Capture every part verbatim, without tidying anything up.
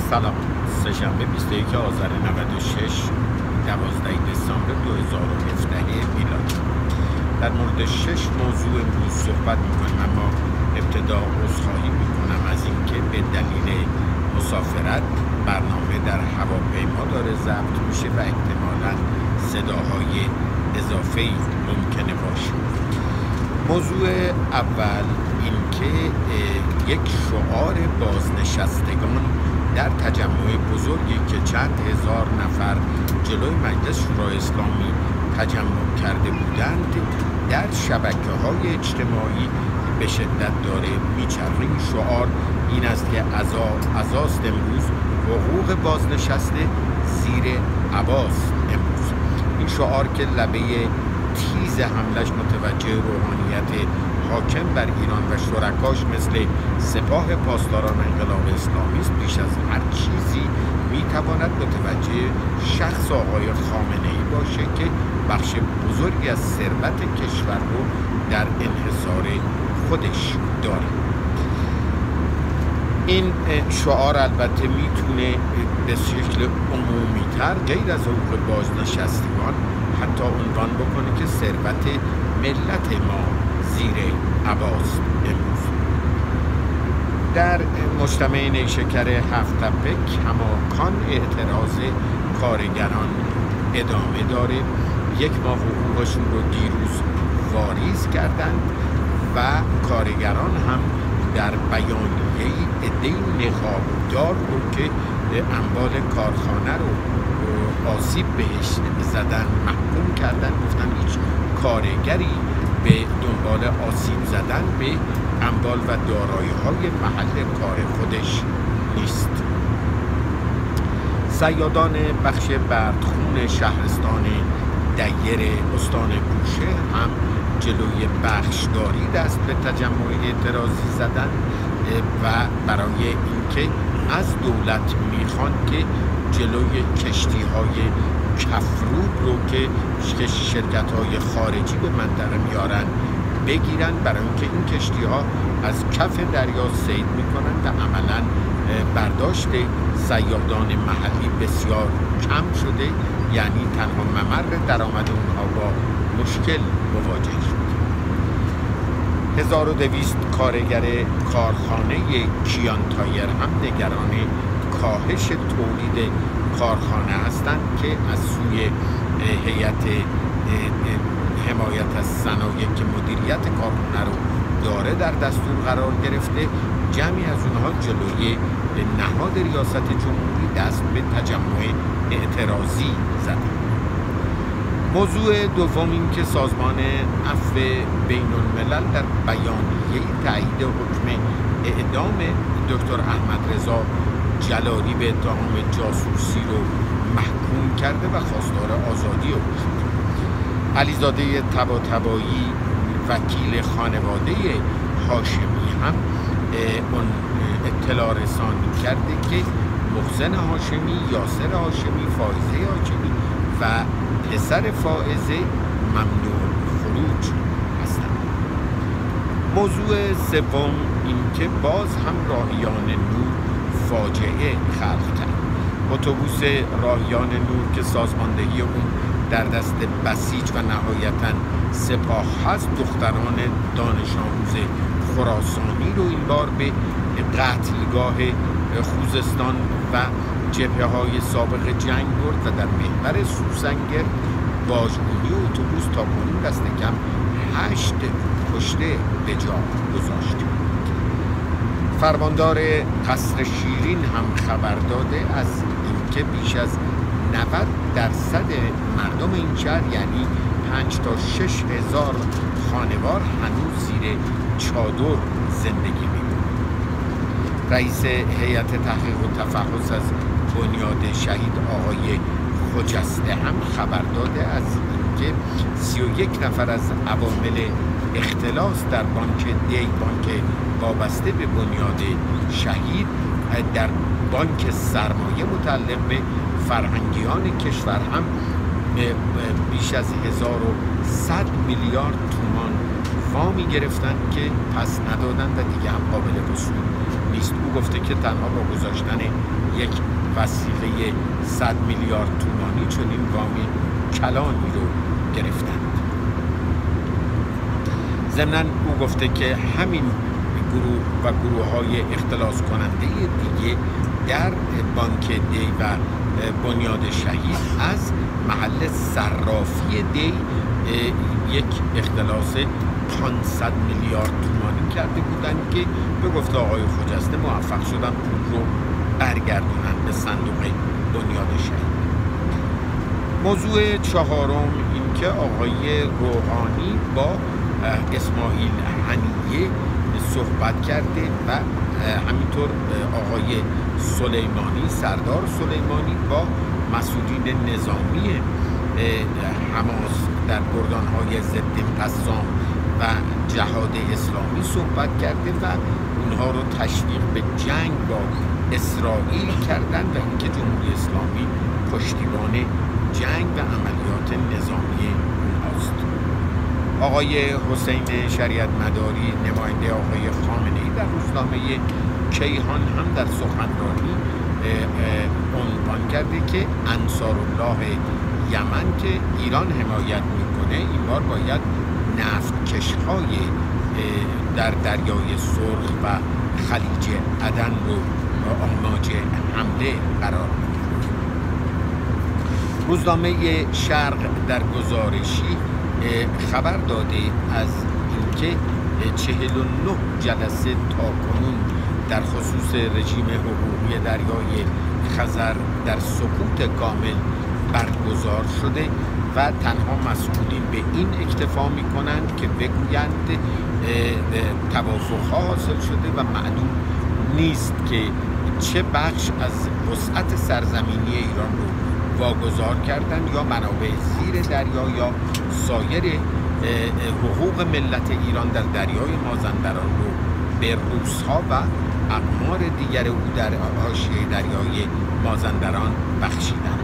سلام. سه‌شنبه بیست و یک آذر نود و شش، دوازدهم دسامبر دو هزار و هفده میلادی. در مورد شش موضوع امروز صحبت میکنیم، اما ابتدا عذرخواهی میکنم از اینکه به دلیل مسافرت برنامه در هواپیما داره ضبط میشه و احتمالاً صداهای اضافه‌ای ممکنه باشه. موضوع اول اینکه یک شعار بازنشستگان در تجمع بزرگی که چند هزار نفر جلوی مجلس شورای اسلامی تجمع کرده بودند در شبکه‌های اجتماعی به شدت داره میچرخه. این شعار این است که عزاست امروز حقوق بازنشسته زیر عباست امروز. این شعار که لبه تیز حملش متوجه روحانیت حاکم بر ایران و شرکاش مثل سپاه پاسداران انقلاب اسلامی است، بیش از هر چیزی میتواند متوجه شخص آقای خامنه‌ای باشه که بخش بزرگی از ثروت کشور رو در انحصار خودش داره. این شعار البته میتونه به شکل عمومی‌تر غیر از حقوق بازنشستگان حتی عنوان بکنه که ثروت ملت ما زیر عباست امروز. در مجتمع نیشکر هفت تپه کماکان اعتراض کارگران ادامه داره. یک ماه حقوقشون رو دیروز واریز کردند و کارگران هم در بیانیه‌ای عده‌ای نقابدار رو که اموال کارخانه رو آسیب بهش زدن محکوم کردن، گفتن هیچ کارگری به دنبال آسیب زدن به اموال و دارایی‌های محل کار خودش نیست. صیادان بخش بردخون شهرستان دیر استان بوشهر هم جلوی بخشداری دست به تجمع اعتراضی زدن و برای اینکه از دولت میخوان که جلوی کشتی‌های کفروب رو که شرکت‌های خارجی به منطقه میارن بگیرن، برای اینکه این کشتی‌ها از کف دریا صید میکنن و عملاً برداشت صیادان محلی بسیار کم شده، یعنی تنها ممر درآمد اونها با مشکل مواجه شد. هزار و دویست کارگر کارخانه کیان تایر هم نگران کاهش تولید کارخانه هستند که از سوی هیئت حمایت از صنایع که مدیریت کارخانه رو داره در دستور قرار گرفته. جمعی از اونها جلوی نهاد ریاست جمهوری دست به تجمع اعتراضی زدند. موضوع دوم این که سازمان عفو بین الملل در بیانیه تایید حکم اعدام دکتر احمد رضا جلالی به اتهام جاسوسی رو محکوم کرده و خواستار آزادی او شد. علیزاده طباطبایی وکیل خانواده هاشمی هم اون اطلاع رسانی کرده که محسن هاشمی، یاسر هاشمی، فائزه هاشمی و پسر فائزه ممنوع خروج هستند. موضوع سوم این که باز هم راهیان نور فاجعه خلق کرد. اتوبوس راهیان نور که سازماندهی اون در دست بسیج و نهایتاً سپاه هست، دختران دانش آموز خراسانی رو این بار به قتلگاه خوزستان و جبهه های سابق جنگ برد و در محور سوسنگر باجگونی اتوبوس تا کنون دست کم هشت کشته به جا گذاشت. فرماندار قصر شیرین هم خبر داده از اینکه بیش از نود درصد مردم این شهر، یعنی پنج تا شش هزار خانوار هنوز زیر چادر زندگی می‌کنند. رئیس هیئت تحقیق و تفحص از بنیاد شهید آقای خجسته هم خبر داده از اینکه سی و یک نفر از عوامل اختلاس در بانک دی بانک وابسته به بنیاد شهید در بانک سرمایه متعلق به فرهنگیان کشور هم بیش از هزار و صد میلیارد تومان وامی گرفتن که پس ندادن و دیگه هم قابل وصول نیست. او گفته که تنها با گذاشتن یک وسیله صد میلیارد تومانی چنین وام کلانی رو گرفتند. ضمناً او گفته که همین گروه و گروه های اختلاس کننده دیگه در بانک دی و بنیاد شهید از محل صرافی دی یک اختلاس پانصد میلیارد تومانی کرده بودند که به گفته آقای خجسته موفق شدن پول رو برگردونن به صندوق بنیاد شهید. موضوع چهارم این که آقای روحانی با اسماعیل هنیه صحبت کرده و همینطور آقای سلیمانی، سردار سلیمانی با مسئولین نظامی حماس در گردانهای ضد قسام و جهاد اسلامی صحبت کرده و اونها رو تشویق به جنگ با اسرائیل کردن و اینکه جمهوری اسلامی پشتیبان جنگ و عملیات نظامی اونهاست. آقای حسین شریعت مداری نماینده آقای خامنه‌ای در روزنامه کیهان هم در سخنرانی عنوان کرده که انصارالله یمن که ایران حمایت میکنه این بار باید نفتکش‌های در دریای سرخ و خلیج عدن رو آماج حمله قرار میده. روزنامه شرق در گزارشی خبر داده از اینکه چهل و نه جلسه تاکنون در خصوص رژیم حقوقی دریای خزر در سکوت کامل برگزار شده و تنها مسئولین به این اکتفا می کنند که بگویند توافق‌ها حاصل شده و معلوم نیست که چه بخش از وسعت سرزمینی ایران رو واگذار کردن یا منابع زیر دریا یا سایر حقوق ملت ایران در دریای مازندران رو به روس‌ها و اقمار دیگر او در حاشیه دریای مازندران بخشیدن.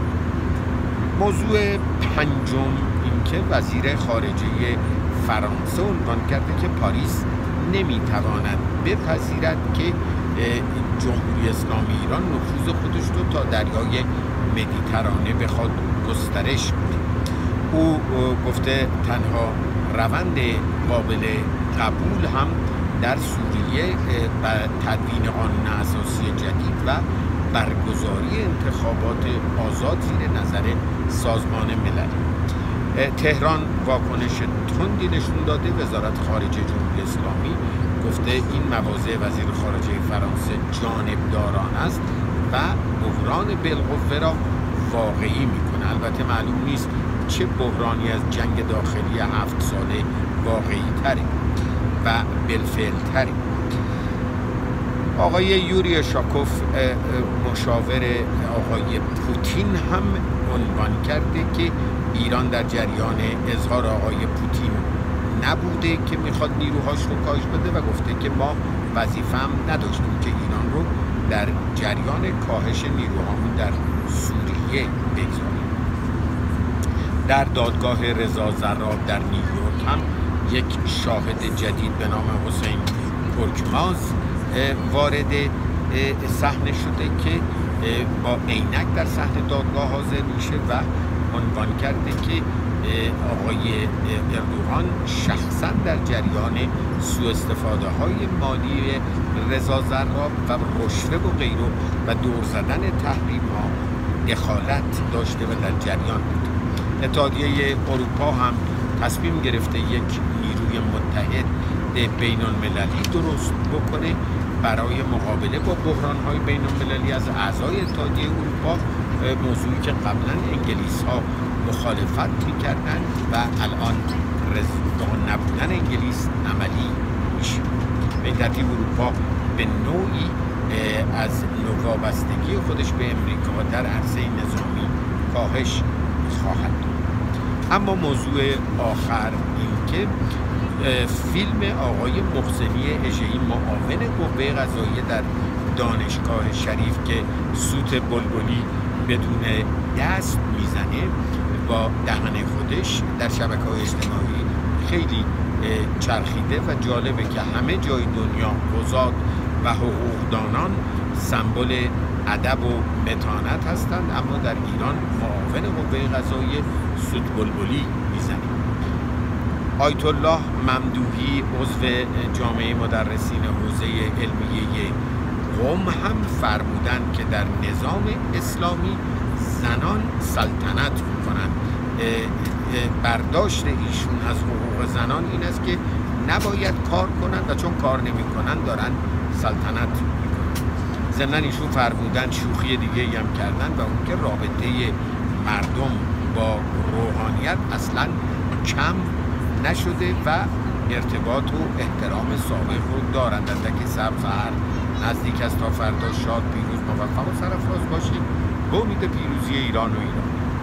موضوع پنجم این که وزیر خارجه فرانسه عنوان کرده که پاریس نمیتواند بپذیرد که جمهوری اسلامی ایران نفوذ خودش رو تا دریای مدیترانه بخواد گسترش بده. او گفته تنها روند قابل قبول هم در سوریه و تدوین قانون اساسی جدید و برگزاری انتخابات آزاد زیر نظر سازمان ملل. تهران واکنش تندی نشون داده. وزارت خارجه جمهوری اسلامی گفته این مواضع وزیر خارجه فرانسه جانبداران است و بحران بالقوه را واقعی میکنه. البته معلوم نیست چه بحرانی از جنگ داخلی هفت ساله واقعی تری و بالفعل تری. آقای یوری شاکوف مشاور آقای پوتین هم عنوان کرده که ایران در جریان اظهار آقای پوتین نبوده که میخواد نیروهاش رو کاهش بده و گفته که ما وظیفه هم نداشتیم که ایران رو در جریان کاهش نیروهامون در سوریه بگذاریم. در دادگاه رضا زراب در نیویورک هم یک شاهد جدید به نام حسین ترکماز وارد صحنه شده که با عینک در صحنه دادگاه حاضر میشه و عنوان کرده که آقای اردوغان شخصا در جریان سوء استفاده های مالی رضا زراب و رشوه و غیره و دور زدن تحریم ها دخالت داشته و در جریان بود. اتحادیه اروپا هم تصمیم گرفته یک نیروی متحد بین المللی درست بکنه برای مقابله با بحران های بین المللی از اعضای اتحادیه اروپا، موضوعی که قبلا انگلیس ها مخالفت میکردن و الان رضا نبودن انگلیس عملی میشه. به این ترتیب اروپا به نوعی از وابستگی خودش به امریکا در عرصه نظامی کاهش خواهد داد. اما موضوع آخر این که فیلم آقای محسنی اژه‌ای معاون قوه قضاییه در دانشگاه شریف که سوت بلبلی بدون دست میزنه با دهن خودش در شبکه‌های اجتماعی خیلی چرخیده و جالبه که همه جای دنیا قضات و حقوقدانان سمبل ادب و متانت هستند، اما در ایران معاون قوه قضاییه سوت بلبلی میزنیم. آیت الله ممدوحی عضو جامعه مدرسین حوزه علمیه قم هم فرمودند که در نظام اسلامی زنان سلطنت میکنند. برداشت ایشون از حقوق زنان این است که نباید کار کنند و چون کار نمی کنند دارن سلطنت میکنند. ضمن ایشون فرمودند شوخی دیگه هم کردن و اون که رابطه مردم با روحانیت اصلا کم نشده و ارتباط و احترام سابق رو دارند. اندکی سبز هر نزدیک است تا فردا. شاد، پیروز، موفق و سرفراز باشید. به امید پیروزی ایران و ایران.